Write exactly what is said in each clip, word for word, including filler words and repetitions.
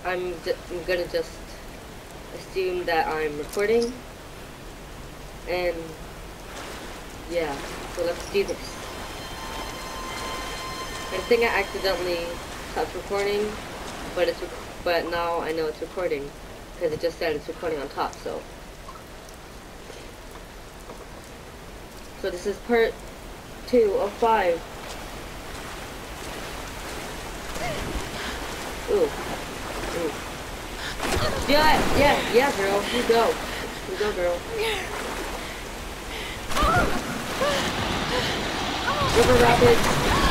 I'm, I'm gonna just assume that I'm recording, and yeah, so let's do this. I think I accidentally stopped recording, but it's rec but now I know it's recording because it just said it's recording on top. So, so this is part two of five. Ooh. Ooh. Yeah, yeah, yeah, girl. You go. You go, girl. River Rapids.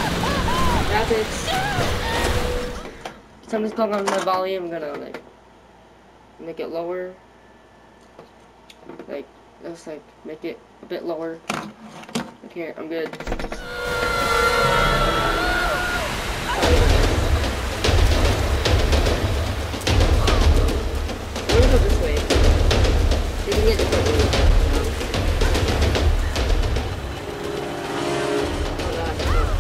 Rapids. Something's going on with my volume. I'm gonna, like, make it lower. Like, just, like, make it a bit lower. Okay, I'm good. We're gonna go this way. We can get different routes. Oh god.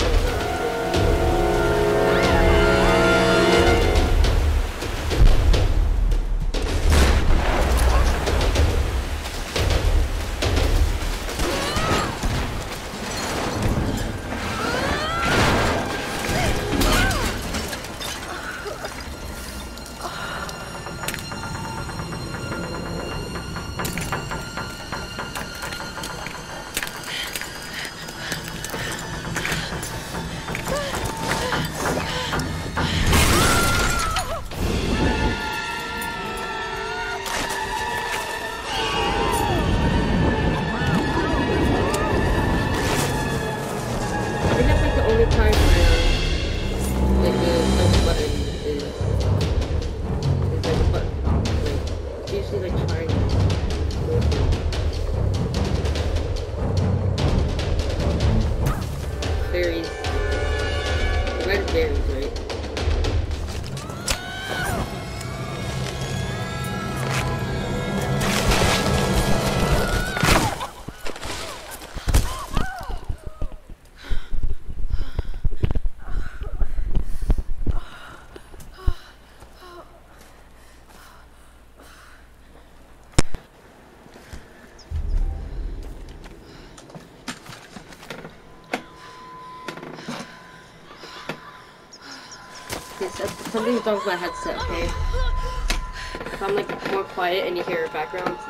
Something's wrong with my headset, okay? If I'm like more quiet and you hear backgrounds,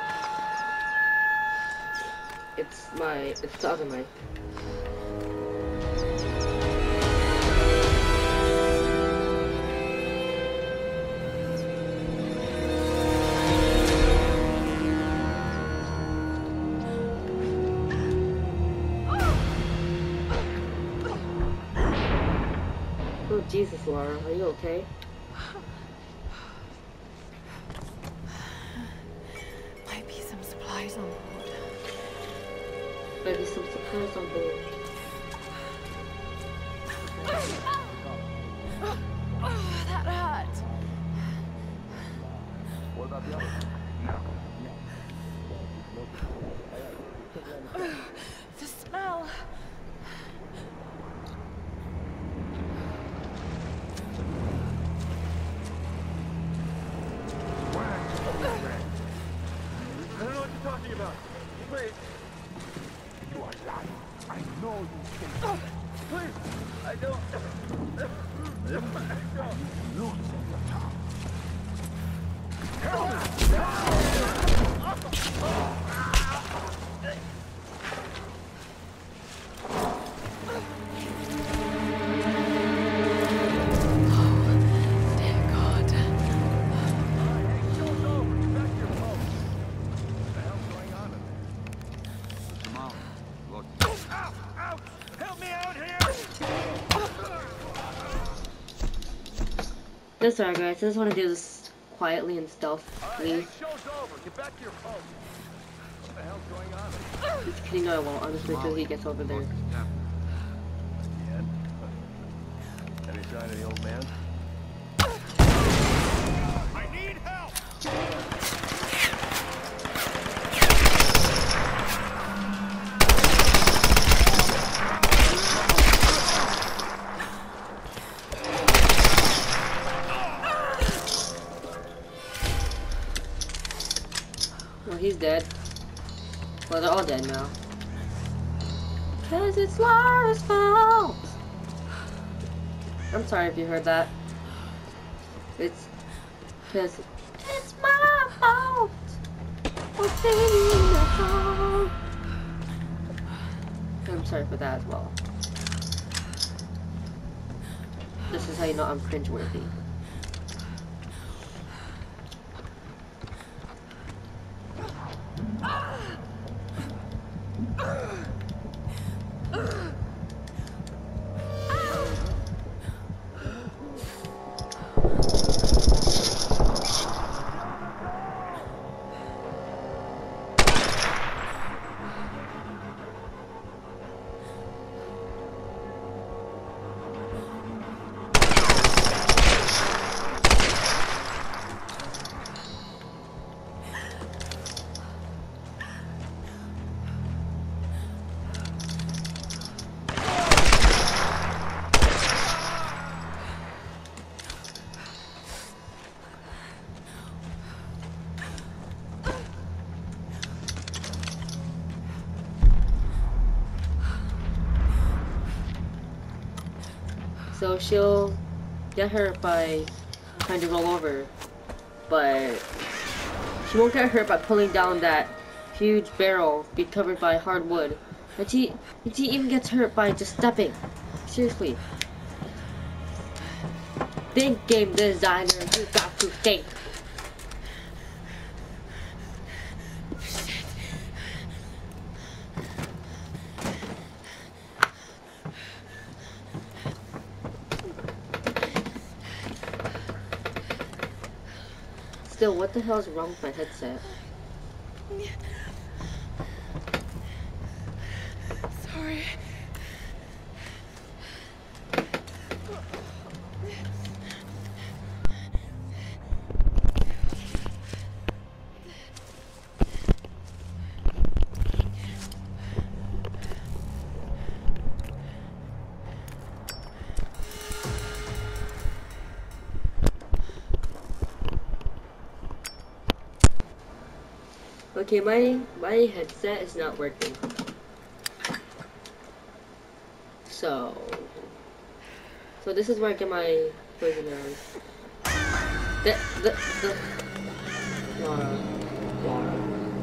it's it's my it's the other mic. Oh Jesus, Laura, are you okay? Might be some supplies on board. Maybe some supplies on board. Oh, that hurt. What about the other? No. The smell. I don't know what you're talking about. Wait. You are lying. I know you think. Oh, please. I don't. I don't. Losing your tongue. Help That's alright, guys. I just want to do this quietly and stealth, please. Get back to your post. What the hell's going on? Just kidding, no, I won't. I'll just wait till he gets over there. Any sign of the old man? I need help! he's dead. Well, they're all dead now. Cause it's Lara's fault. I'm sorry if you heard that. It's cause it's my fault. For singing the song. I'm sorry for that as well. This is how you know I'm cringeworthy. So she'll get hurt by trying to roll over, but she won't get hurt by pulling down that huge barrel be covered by hardwood. And she, and she even gets hurt by just stepping. Seriously. Think, game designer, you got to think. Still, what the hell is wrong with my headset? Sorry. Okay, my my headset is not working. So, so this is where I get my poison arrows. The the the Lara, Lara.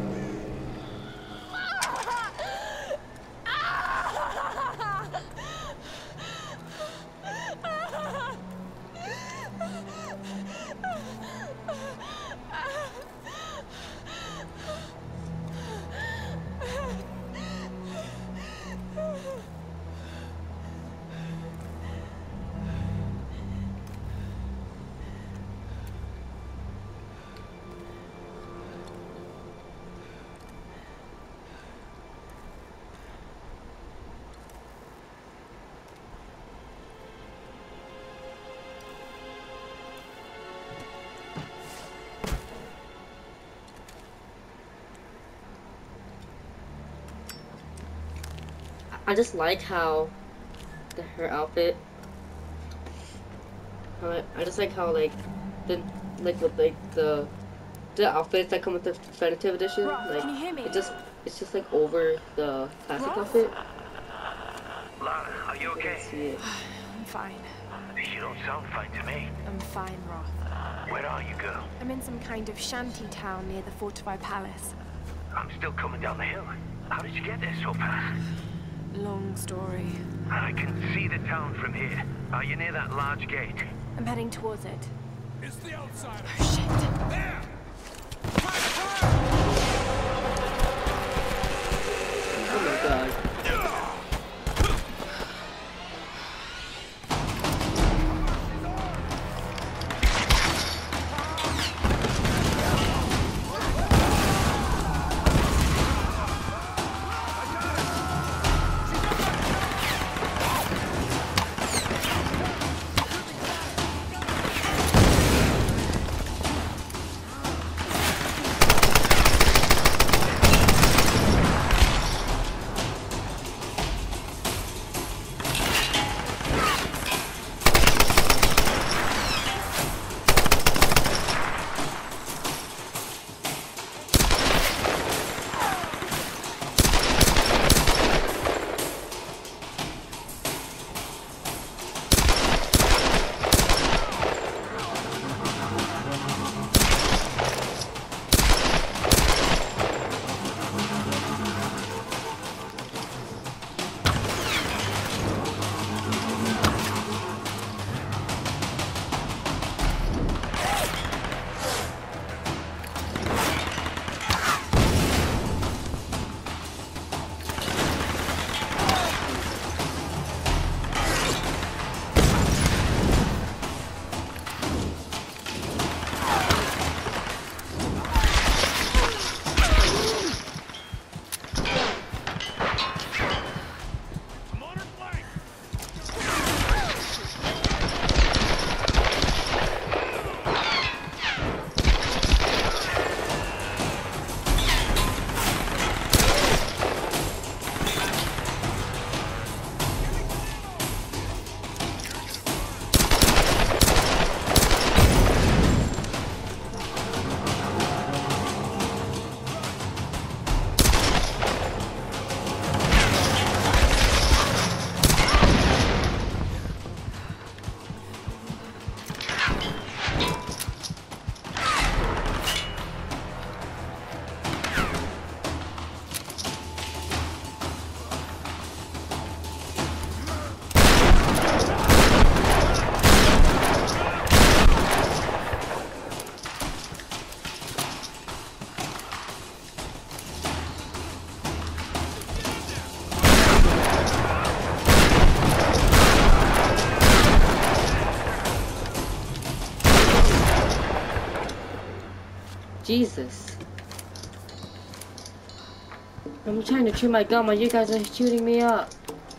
I just like how the, her outfit. How I, I just like how like the like with like the the outfits that come with the definitive edition. Roth, like can you hear me? it just it's just like over the classic Roth? outfit. Lara, are you okay? See it. I'm fine. You don't sound fine to me. I'm fine, Roth. Where are you, girl? I'm in some kind of shanty town near the fortified palace. I'm still coming down the hill. How did you get there so fast? Long story. I can see the town from here. Are you near that large gate? I'm heading towards it. It's the outsider. Oh, shit. There! Oh my god. Jesus. I'm trying to chew my gum while you guys are shooting me up.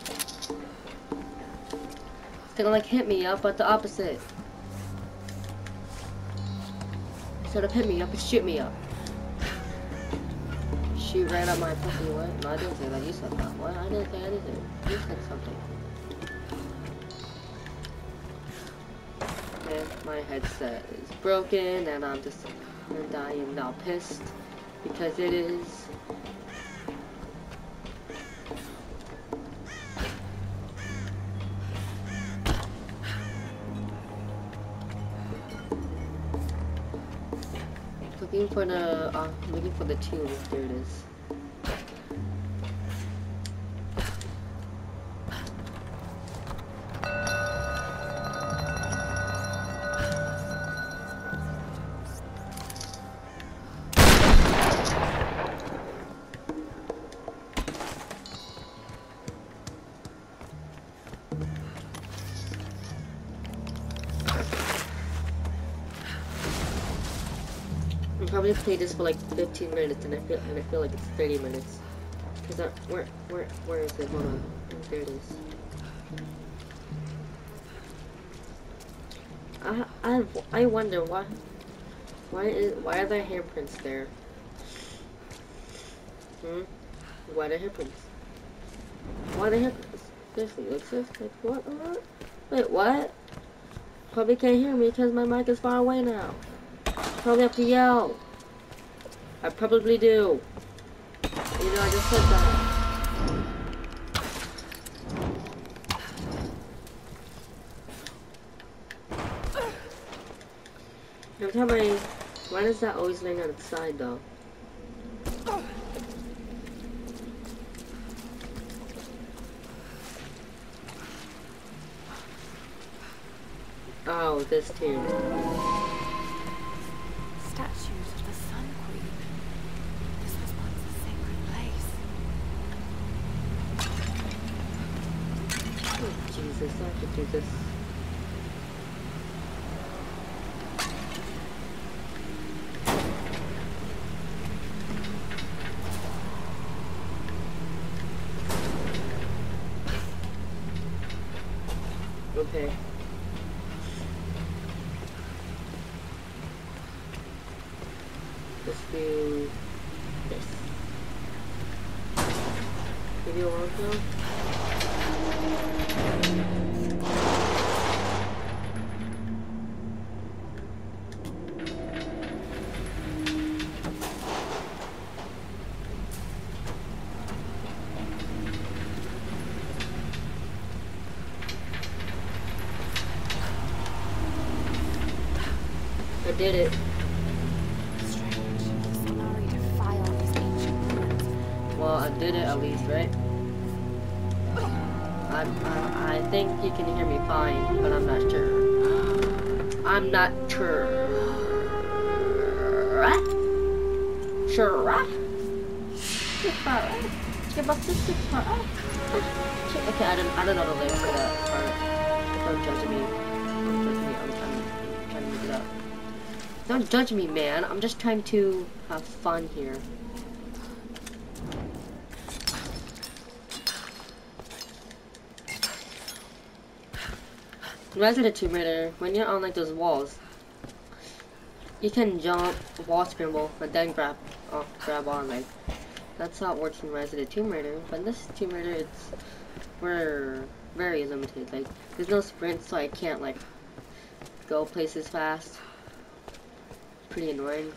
It's gonna like hit me up, but the opposite. Instead of hit me up, it's shoot me up. Shoot right up my pussy, what? No, I didn't say that, you said that. What? I didn't say anything. You said something. And my headset is broken, and I'm just, and I am now pissed, because it is. Looking for the, uh, looking for the tune. There it is. I'm probably play this for like fifteen minutes, and I feel and I feel like it's thirty minutes. Cause I, where where where is it? Hold on, there it is. I I I wonder why why is why are there handprints there? Hmm. Why are there handprints? Why are there handprints? Seriously, like seriously, like what? What? Wait, what? Probably can't hear me because my mic is far away now. Probably have to yell. I probably do. You know, I just said that. Every time I... Why does that always land on its side, though? Oh, this too. Statues of the Sun Queen. This was once a sacred place. Oh, Jesus, I have to do this. Okay. Let's do this. Video on now. I did it. Well, I did it at least, right? I, I, I think you can hear me fine, but I'm not sure. I'm not sure. Sure. Okay, I don't, I don't know the lyrics for that part. Don't judge me. Don't judge me. I'm trying, I'm trying to move it up. Don't judge me, man. I'm just trying to have fun here. Resident Tomb Raider, when you're on like those walls, you can jump, wall scramble, but then grab, oh, grab on. Like that's how it works in Resident Tomb Raider. But in this Tomb Raider, it's we're very limited. Like there's no sprint, so I can't like go places fast. Pretty annoying.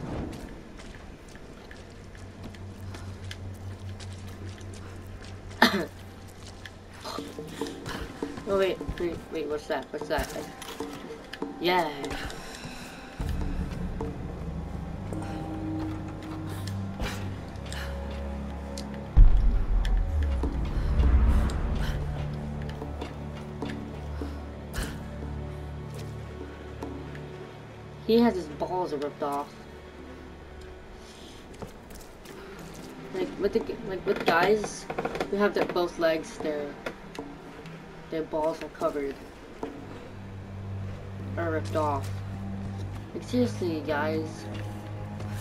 Oh wait, wait, wait, what's that? What's that? Yeah. He has his balls ripped off. Like with the like with guys who have their both legs, their their balls are covered or ripped off. Like seriously, guys.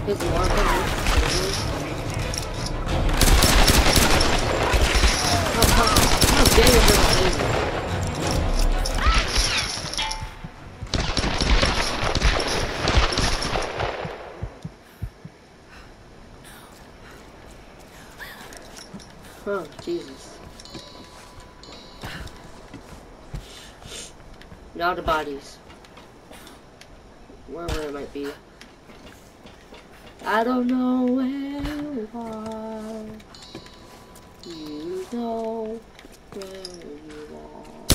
His more than How, how, how dare you hurt my laser? Oh, Jesus. Now the bodies. Wherever it might be. I don't know where you are. You know where you are.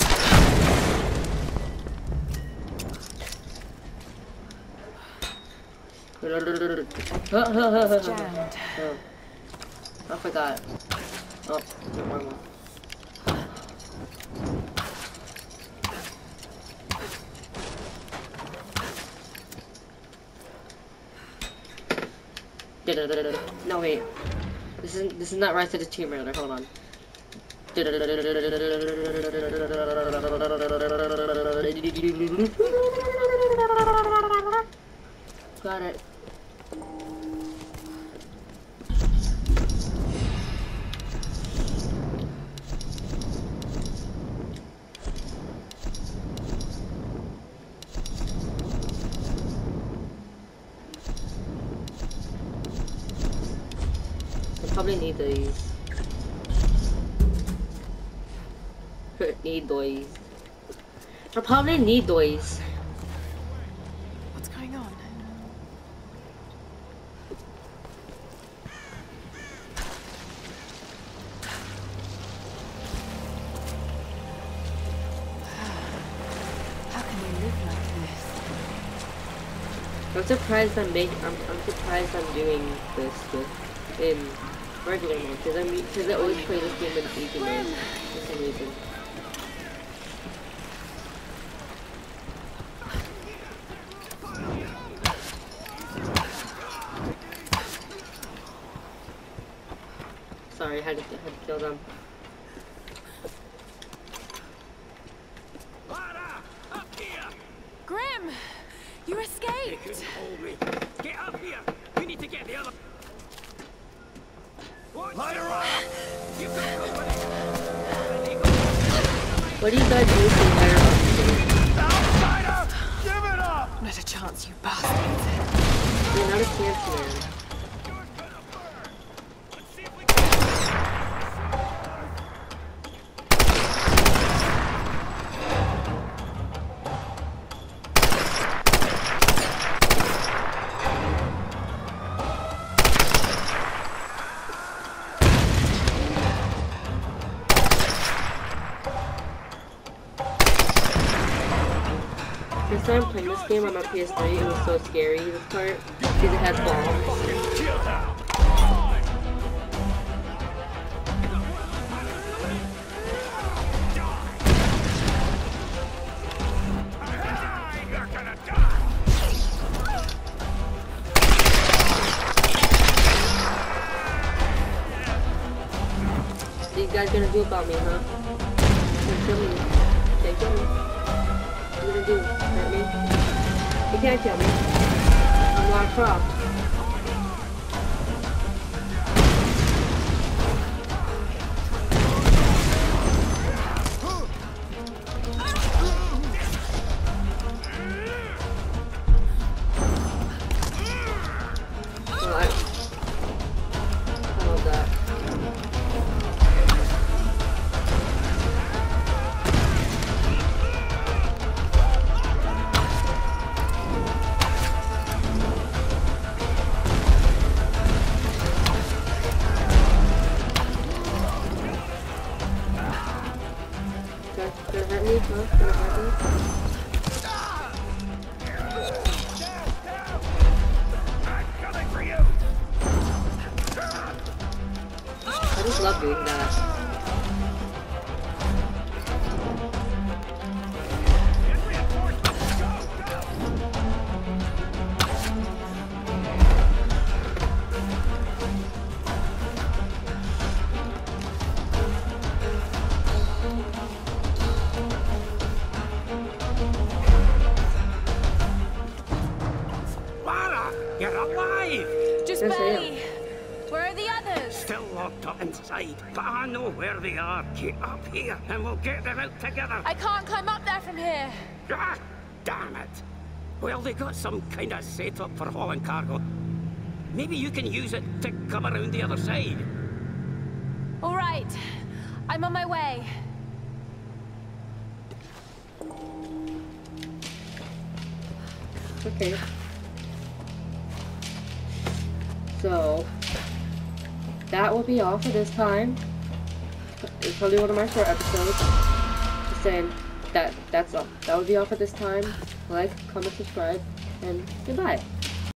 It's jammed. Oh. I forgot. Oh, no, wrong one. No wait, this is this is not Rise of the Tomb Raider. Hold on. Got it. Probably need these. Need those. I probably need those. What's going on? How can we live like this? I'm surprised I'm making. I'm, I'm surprised I'm doing this with in regular mode because I mean because I always play this game in easy mode for some reason. Sorry, I had to, had to kill them. Grim! You escaped! They couldn't hold me. Get up here! We need to get the other... Lyra! You go, What do you guys do with the entire outsider! Give it up! Not a chance, you bastards. You're not a chance, man. First time playing this game on my P S three, it was so scary, this part, because it had bombs. What are you guys gonna do about me, huh? Can't kill me. Can't kill me. What are you gonna do? Hurt me? You can't kill me. I'm Lara Croft. Well, I, I love that. Gonna hurt me? Huh? Gonna hurt me? I just love doing that. Lara! You're alive! Yes, I am. Bay? Where are the others? Still locked up inside, but I know where they are. Get up here and we'll get them out together. I can't climb up there from here. Ah, damn it. Well, they got some kind of setup for hauling cargo. Maybe you can use it to come around the other side. All right. I'm on my way. Okay. So that will be all for this time. It's probably one of my short episodes. Just saying that that's all. That will be all for this time. Like, comment, subscribe, and goodbye.